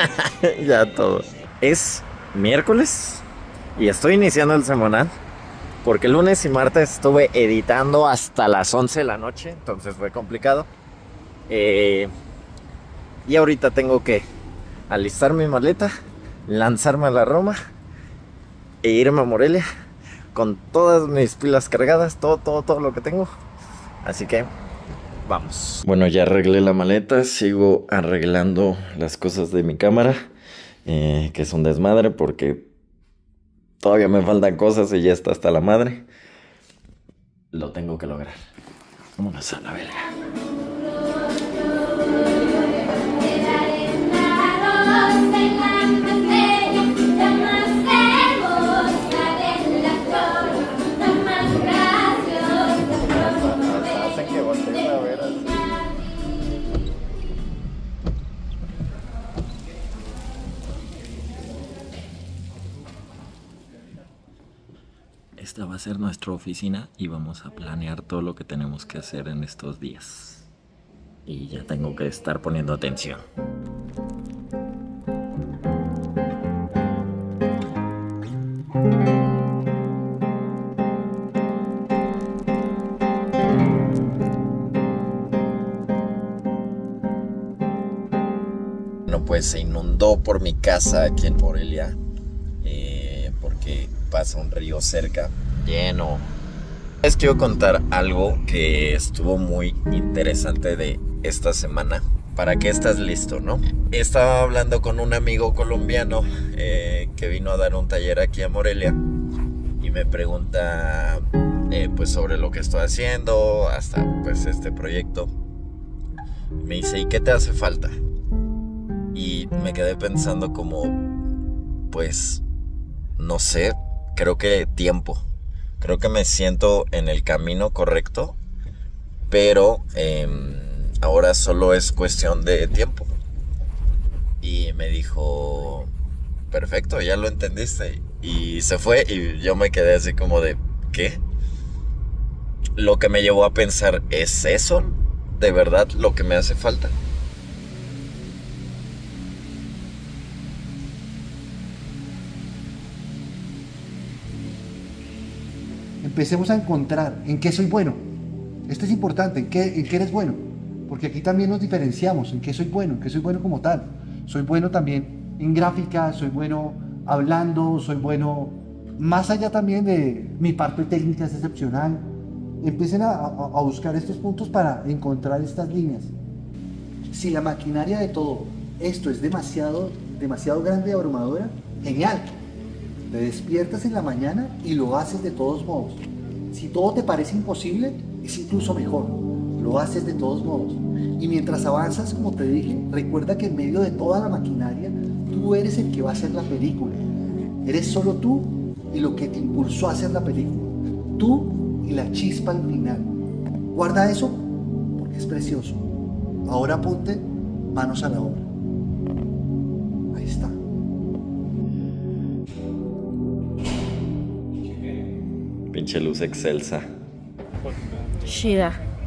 Ya todo. Es miércoles y estoy iniciando el semanal porque lunes y martes estuve editando hasta las 11 de la noche, entonces fue complicado. Y ahorita tengo que alistar mi maleta, lanzarme a la Roma e irme a Morelia con todas mis pilas cargadas, todo lo que tengo. Así que vamos. Bueno, ya arreglé la maleta, sigo arreglando las cosas de mi cámara, que es un desmadre porque todavía me faltan cosas y ya está hasta la madre. Lo tengo que lograr. Vámonos a la verga. Esta va a ser nuestra oficina y vamos a planear todo lo que tenemos que hacer en estos días. Y ya tengo que estar poniendo atención. Bueno, pues se inundó por mi casa aquí en Morelia, porque pasa un río cerca, lleno. Les quiero contar algo que estuvo muy interesante de esta semana. ¿Para qué estás listo, no? Estaba hablando con un amigo colombiano que vino a dar un taller aquí a Morelia y me pregunta pues sobre lo que estoy haciendo, hasta pues este proyecto. Me dice, ¿y qué te hace falta? Y me quedé pensando como, pues, no sé, creo que tiempo. Creo que me siento en el camino correcto, pero ahora solo es cuestión de tiempo. Y me dijo, perfecto, ya lo entendiste. Y se fue y yo me quedé así como de, ¿qué? Lo que me llevó a pensar, ¿es eso de verdad lo que me hace falta? Empecemos a encontrar en qué soy bueno. Esto es importante, en qué eres bueno. Porque aquí también nos diferenciamos, en qué soy bueno como tal. Soy bueno también en gráfica, soy bueno hablando, soy bueno más allá también de mi parte técnica es excepcional. Empiecen a buscar estos puntos para encontrar estas líneas. Si la maquinaria de todo esto es demasiado grande y abrumadora, genial. Te despiertas en la mañana y lo haces de todos modos. Si todo te parece imposible, es incluso mejor. Lo haces de todos modos. Y mientras avanzas, como te dije, recuerda que en medio de toda la maquinaria, tú eres el que va a hacer la película. Eres solo tú y lo que te impulsó a hacer la película. Tú y la chispa al final. Guarda eso porque es precioso. Ahora ponte manos a la obra. Ahí está. Pinche luz excelsa. Shida.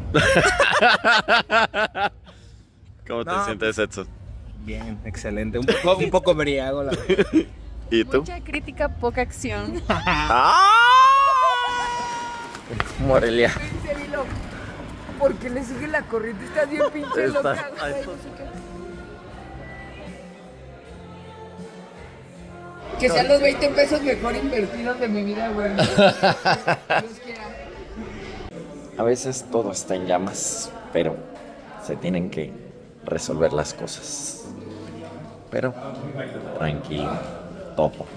¿Cómo te sientes, Edson? Bien, excelente. Un poco embriago, la verdad. ¿Y tú? Mucha crítica, poca acción. ¡Ah! Morelia. ¿Por qué le sigue la corriente? Estás bien pinche loca. Que sean los 20 pesos mejor invertidos de mi vida, güey. A veces todo está en llamas, pero se tienen que resolver las cosas. Pero tranquilo, topo.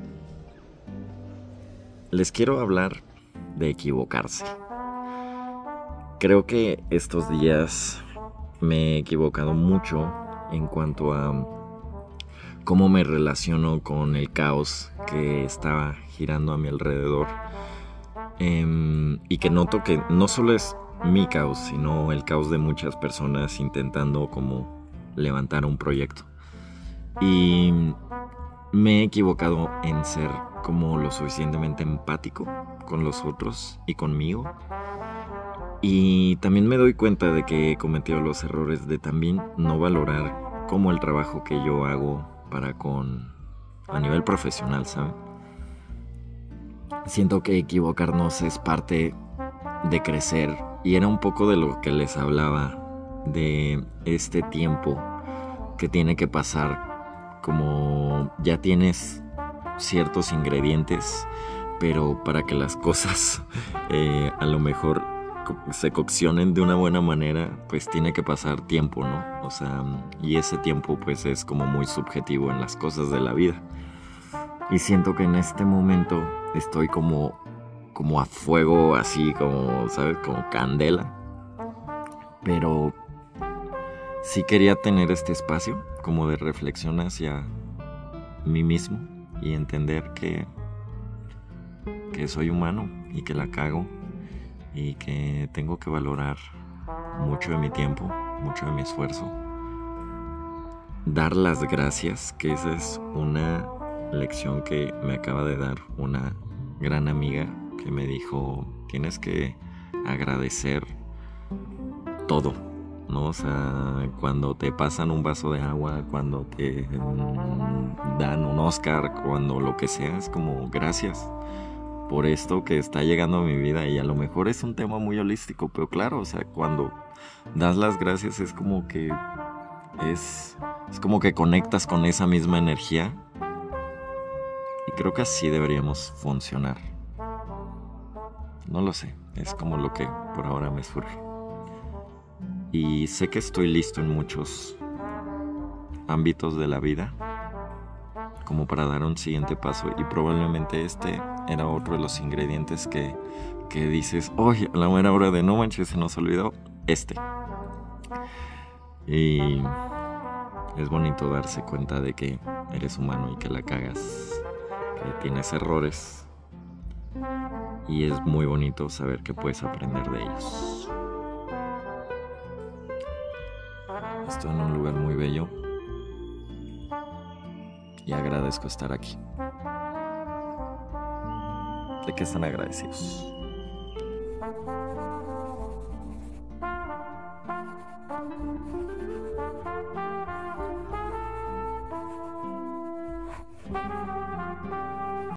Les quiero hablar de equivocarse. Creo que estos días me he equivocado mucho en cuanto a cómo me relaciono con el caos que está girando a mi alrededor. Y que noto que no solo es mi caos, sino el caos de muchas personas intentando como levantar un proyecto. Y me he equivocado en ser como lo suficientemente empático con los otros y conmigo. Y también me doy cuenta de que he cometido los errores de también no valorar como el trabajo que yo hago para a nivel profesional, ¿saben? Siento que equivocarnos es parte de crecer, y era un poco de lo que les hablaba, de este tiempo que tiene que pasar, como ya tienes ciertos ingredientes, pero para que las cosas a lo mejor se coccionen de una buena manera, pues tiene que pasar tiempo, ¿no? O sea, y ese tiempo pues es como muy subjetivo en las cosas de la vida. Y siento que en este momento estoy como a fuego, así como, ¿sabes? Como candela. Pero sí quería tener este espacio como de reflexión hacia mí mismo y entender que soy humano y que la cago y que tengo que valorar mucho de mi tiempo, mucho de mi esfuerzo. Dar las gracias, que esa es una lección que me acaba de dar una gran amiga, que me dijo, tienes que agradecer todo, ¿no? O sea, cuando te pasan un vaso de agua, cuando te dan un Oscar, cuando lo que sea, es como gracias por esto que está llegando a mi vida. Y a lo mejor es un tema muy holístico, pero claro, o sea, cuando das las gracias es como que es como que conectas con esa misma energía, y creo que así deberíamos funcionar. No lo sé, es como lo que por ahora me surge. Y sé que estoy listo en muchos ámbitos de la vida como para dar un siguiente paso, y probablemente este era otro de los ingredientes que dices, oye, a la buena hora de no manches, se nos olvidó este. Y es bonito darse cuenta de que eres humano y que la cagas, que tienes errores, y es muy bonito saber que puedes aprender de ellos. Estoy en un lugar muy bello y agradezco estar aquí. ¿De qué están agradecidos?